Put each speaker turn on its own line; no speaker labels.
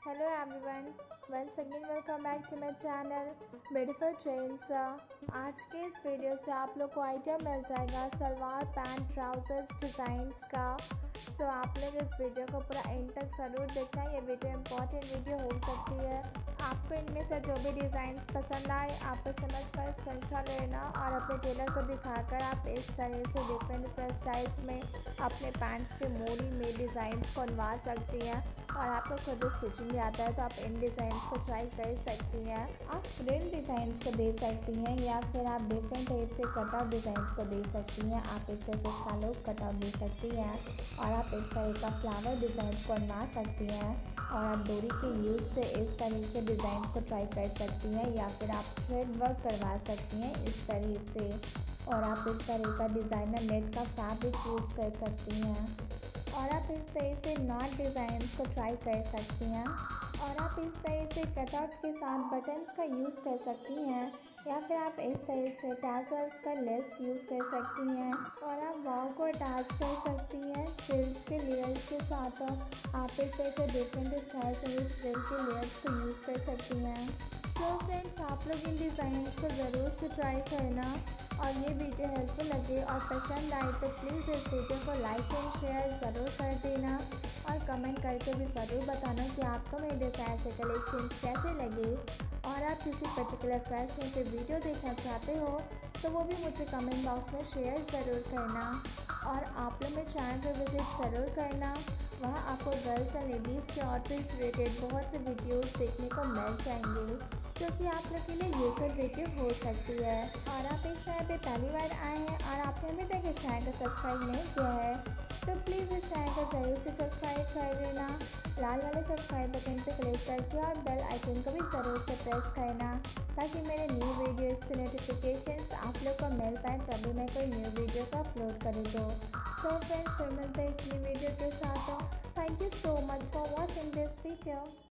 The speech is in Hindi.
Hello everyone, once again welcome back to my channel beautiful trends. आज के इस वीडियो से आप लोग को आइडिया मिल जाएगा सलवार पैंट ट्राउजर्स डिज़ाइंस का। सो आप लोग इस वीडियो को पूरा एंड तक ज़रूर देखना, ये वीडियो इम्पॉर्टेंट वीडियो हो सकती है। आपको इनमें से जो भी डिज़ाइंस पसंद आए आप समझ कर स्क्रीनशॉट लेना और अपने टेलर को दिखाकर आप इस तरह से डिफरेंट स्टाइल्स में अपने पैंट्स के मोड़ी में डिज़ाइंस को बनवा सकती हैं। और आपको खुद स्टिचिंग भी आता है तो आप इन डिज़ाइंस को ट्राई कर सकती हैं। आप फ्रिल डिज़ाइंस को दे सकती हैं या फिर आप डिफरेंट टाइप से कटआउट डिज़ाइंस को दे सकती हैं। आप इस तरह से शालो कटआउट दे सकती हैं और आप इस तरह का फ्लावर डिज़ाइंस को बनवा सकती हैं। और आप डोरी के यूज़ से इस तरह से डिज़ाइंस को ट्राई कर सकती हैं या फिर आप थ्रेड वर्क करवा सकती हैं इस तरह से। और आप इस तरह का डिज़ाइनर नेट का फैब्रिक यूज़ कर सकती हैं और आप इस तरह से नॉट डिज़ाइंस को ट्राई कर सकती हैं। और आप इस तरह से कटआउट के साथ बटन्स का यूज़ कर सकती हैं या फिर आप इस तरह से टैसल्स का लेस यूज़ कर सकती हैं। और आप वाव को अटैच कर सकती हैं फ्रिल्स के लेयर्स के साथ। आप इस तरह से डिफरेंट स्टाइल्स में फ्रिल के लेयर्स को यूज़ कर सकती हैं। सो फ्रेंड्स, आप लोग इन डिज़ाइंस को ज़रूर से ट्राई करना और ये वीडियो हेल्पफुल लगे और पसंद आए तो प्लीज़ इस वीडियो को लाइक एंड शेयर ज़रूर कर देना और कमेंट करके भी ज़रूर बताना कि आपको मेरे डिज़ाइन से कलेक्शन कैसे लगे। और आप किसी पर्टिकुलर फैशन पे वीडियो देखना चाहते हो तो वो भी मुझे कमेंट बॉक्स में शेयर ज़रूर करना। और आप लोग मेरे चैनल पर विज़िट ज़रूर करना, वहाँ आपको गर्ल्स और लेडीज़ के आउटफिट्स रिलेटेड बहुत से वीडियोस देखने को मिल जाएंगे जो कि आप लोग के लिए यूजफुल वीडियो हो सकती है। और आप इस चैनल पे पहली बार आए हैं और आपने अभी तक इस चैनल को सब्सक्राइब नहीं किया है तो प्लीज़ इस चैनल को ज़रूर से सब्सक्राइब कर देना। लाल वाले सब्सक्राइब बटन पे क्लिक करके और बेल आइकन को भी ज़रूर से प्रेस करना ताकि मेरे न्यू वीडियोज़ के नोटिफिकेशंस आप लोग को मिल पाए जब भी मैं कोई न्यू वीडियो को अपलोड करूँ तो। सो फ्रेंड्स, फिर मिलते हैं एक न्यू वीडियो के साथ। Thank you so much for watching this video.